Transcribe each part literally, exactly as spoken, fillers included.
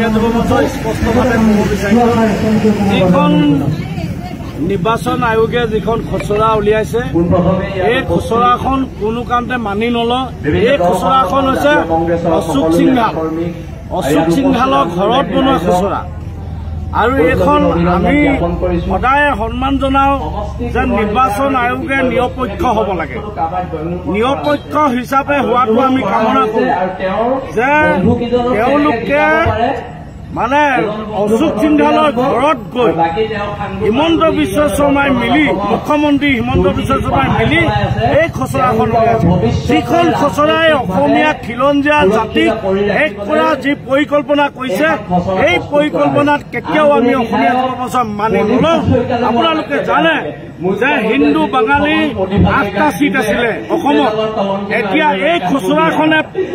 যুৱ মঞ্চই স্পষ্টভাৱে ক'ব বিচাৰিছোঁ যিখন নিৰ্বাচন আয়োগে যিখন খচৰা উলিয়াইছে এই খচৰাখন কোনো কাৰণতে মানি নলয়। এই খচৰাখন হৈছে অশোক সিংঘাল অশোক সিংঘালৰ ঘৰত বনোৱা খচৰা আৰু এইখন আমি সদায় সন্মান জনাওঁ যে নিৰ্বাচন আয়োগে নিৰপেক্ষ হ'ব লাগে। নিৰপেক্ষ হিচাপে হোৱাটো আমি কামনা কৰোঁ যে তেওঁলোকে মানে অশোক সিংঘালৰ ঘৰত গৈ হিমন্ত বিশ্ব শৰ্মাই মিলি মুখ্যমন্ত্ৰী হিমন্ত বিশ্ব শৰ্মাই মিলি এই খচৰাখন উলিয়াইছে। যিখন খচৰাই অসমীয়া খিলঞ্জীয়া জাতিক এক কৰা যি পৰিকল্পনা কৰিছে এই পৰিকল্পনাত কেতিয়াও আমি অসমীয়া যুৱ মঞ্চই মানি নলওঁ। আপোনালোকে জানে যে হিন্দু বাঙালী আঠটা চিট আছিলে অসমত। এতিয়া এই খচৰাখনে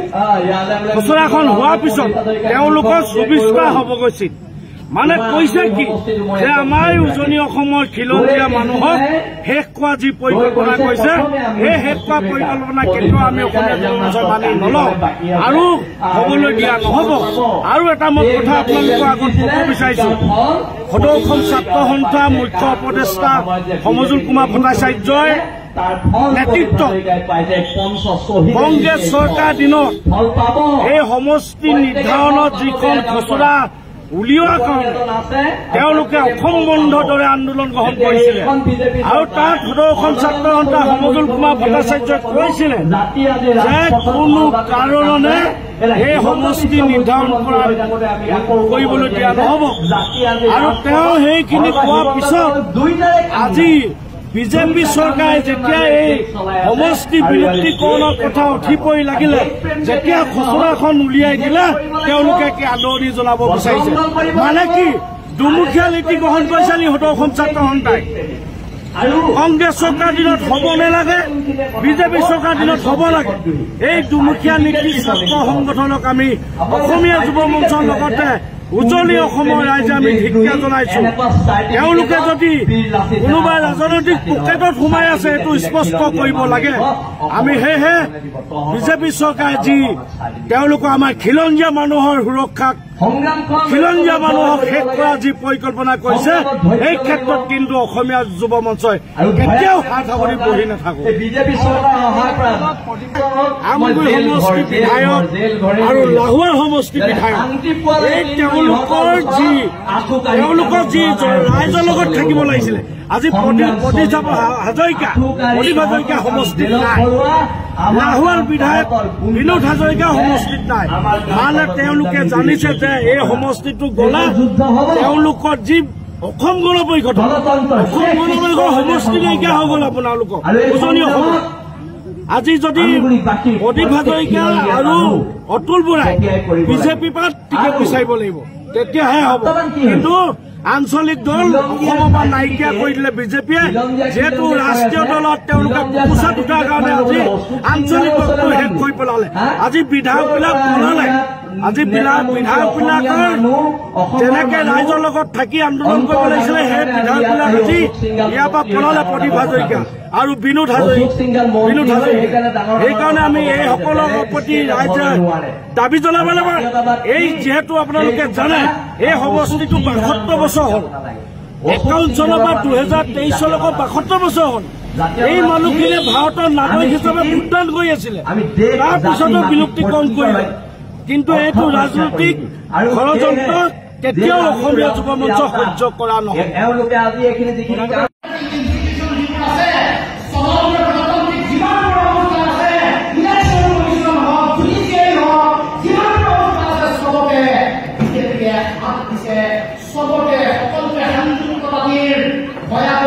খচৰাখন হোৱাৰ পিছত তেওঁলোকৰ চৌবিশটা হ'ব গৈছিল। মানে কৈছে কি যে আমাৰ উজনি অসমৰ খিলঞ্জীয়া মানুহক শেষ কৰা যি পৰিকল্পনা কৰিছে সেই শেষ কৰা পৰিকল্পনা কেতিয়াও আমি অসমীয়া যুৱ মঞ্চই মানি নলওঁ আৰু হ'বলৈ দিয়া নহ'ব। আৰু এটা মই কথা আপোনালোকৰ আগত ক'ব বিচাৰিছোঁ, সদৌ অসম ছাত্ৰ সন্থাৰ মুখ্য উপদেষ্টা সমজুল কুমাৰ ভট্টাচাৰ্যই নেতৃত্ব কংগ্ৰেছ চৰকাৰ দিনত এই সমষ্টি নিৰ্ধাৰণত যিখন খচৰা উলিওৱাৰ কাৰণে তেওঁলোকে অসম বন্ধৰ দৰে আন্দোলন গ্ৰহণ কৰিছিলে আৰু তাত সদৌ অসম ছাত্ৰ সন্থা সমজুল কুমাৰ ভট্টাচাৰ্যই কৈছিলে যে কোনো কাৰণে এই সমষ্টি নিৰ্ধাৰণ কৰা কৰিবলৈ দিয়া নহ'ব। আৰু তেওঁ সেইখিনি কোৱাৰ পিছত আজি বিজেপি চৰকাৰে যেতিয়া এই সমষ্টি বিলুপ্তিকৰণৰ কথা উঠি পৰি লাগিলে, যেতিয়া খচৰাখন উলিয়াই দিলে তেওঁলোকে কি আদৰণি জনাব বিচাৰিছে। মানে কি দুমুখীয়া নীতি গ্ৰহণ কৰিছে নি সদৌ অসম ছাত্ৰ সন্থাই? কংগ্ৰেছ চৰকাৰ দিনত হ'ব নালাগে, বিজেপি চৰকাৰ দিনত হ'ব লাগে। এই দুমুখীয়া নীতি ছাত্ৰ সংগঠনক আমি অসমীয়া যুৱ মঞ্চৰ লগতে উজনি অসমৰ ৰাইজে আমি ধিক্কাৰ জনাইছো। তেওঁলোকে যদি কোনোবা ৰাজনৈতিক পকেটত সোমাই আছে এইটো স্পষ্ট কৰিব লাগে। আমি সেয়েহে বিজেপি চৰকাৰে যি তেওঁলোকৰ আমাৰ খিলঞ্জীয়া মানুহৰ সুৰক্ষাক খিলঞ্জীয়া মানুহক শেষ কৰা যি পৰিকল্পনা কৰিছে এই ক্ষেত্ৰত কিন্তু অসমীয়া যুৱ মঞ্চই কেতিয়াও হাত সাৱটি বহি নাথাকো। আমগুৰি সমষ্টি বিধায়ক আৰু লাহোৱাল সমষ্টি বিধায়ক এই তেওঁলোকৰ যি তেওঁলোকৰ যি ৰাইজৰ লগত থাকিব লাগিছিলে আজি প্ৰদীপ হাজৰিকা প্ৰদীপ হাজৰিকা সমষ্টিত নাই, লাহোৱাল বিধায়ক বিনোদ হাজৰিকা সমষ্টিত নাই। মানে তেওঁলোকে জানিছে যে এই সমষ্টিটো গ'লে তেওঁলোকৰ যি অসম গণ পৰিষদ অসম গণ পৰিষদ সমষ্টি নাইকিয়া হৈ গ'ল আপোনালোকৰ উজনি অসমত। আজি যদি প্ৰদীপ হাজৰিকা আৰু অতুল বৰাই বিজেপিৰ পৰা টিকেট বিচাৰিব লাগিব তেতিয়াহে হ'ব। কিন্তু আঞ্চলিক দল অসমৰ পৰা নাইকিয়া কৰি দিলে বিজেপিয়ে, যিহেতু ৰাষ্ট্ৰীয় দলত তেওঁলোকে পোছা দুটাৰ কাৰণে আজি আঞ্চলিক দলটো শেষ কৰি পেলালে। আজি বিধায়কবিলাক বনালে, আজি বিধায়কবিলাকৰ যেনেকে ৰাইজৰ লগত থাকি আন্দোলন কৰিব লাগিছিলে সেই বিধায়কবিলাক আজি ইয়াৰ পৰা পলালে প্ৰদীপ হাজৰিকা আৰু বিনোদ হাজৰিকা বিনোদ হাজৰিকা। সেইকাৰণে আমি এইসকলৰ প্ৰতি ৰাইজে দাবী জনাব লাগিব। এই যিহেতু আপোনালোকে জানে এই সমষ্টিটো বাসত্তৰ বছৰ হ'ল, একাৱন্ন চনৰ পৰা দুহেজাৰ তেইছ চনলৈকে বাসত্তৰ বছৰ হ'ল। এই মানুহখিনিয়ে ভাৰতৰ নাগৰিক হিচাপে ভোটদান কৰি আছিলে, তাৰপিছতো বিলুপ্তিকৰণ কৰিলে। কিন্তু এইটো ৰাজনৈতিক ষড়যন্ত্ৰ কেতিয়াও অসমীয়া যুৱ মঞ্চ সহ্য কৰা নহয়। চবকে সকলোকে শান্তিপূৰ্ণবাদীৰ ভয়া